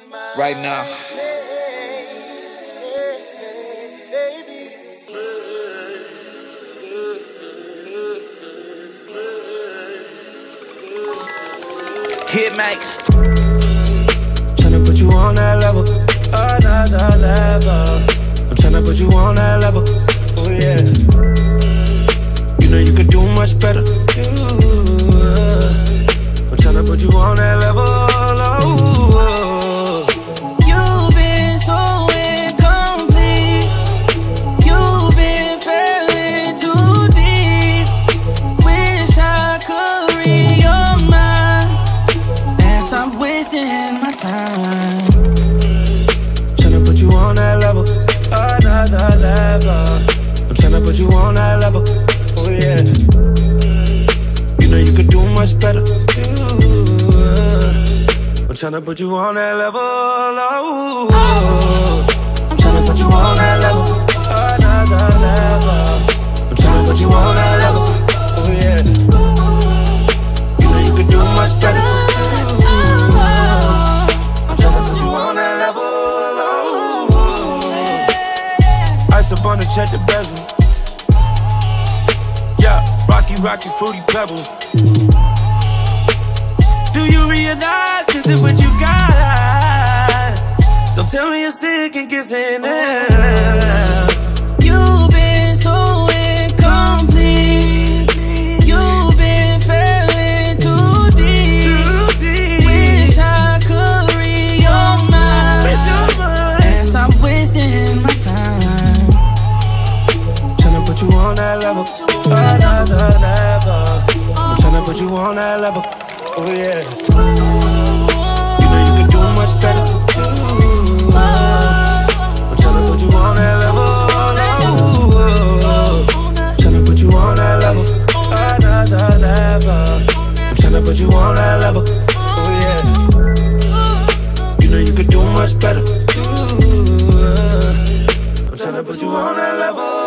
right now. Hitmaker. Tryna put you on that level, another level. I'm tryna put you on that level, oh yeah. You know you could do much better. I'm tryna put you on that level, oh. You've been so incomplete. You've been failing too deep. Wish I could read your mind and stop wasting my time. Tryna put you on that level, another level. I'm tryna put you on that level, oh yeah. You know you could do much better. I'm tryna put you on that level, oh. I'm tryna put you on that level, another level. I'm tryna put you on that level, oh yeah. You know you could do much better. I'm tryna put you on that level, oh. Ice up on the check the bezel. Yeah, rocky, fruity pebbles. Do you realize this is what you got? Don't tell me you're sick and kissing it. You've been so incomplete. You've been failing too deep. Wish I could read your mind and stop wasting my time. Tryna put you on that level, another level. I'm tryna put you on that level, oh yeah. You know you can do much better. I'm tryna put you on that level, oh. Tryna put you on that level, another level. I'm tryna put you on that level, oh yeah. You know you can do much better. I'm tryna put you on that level.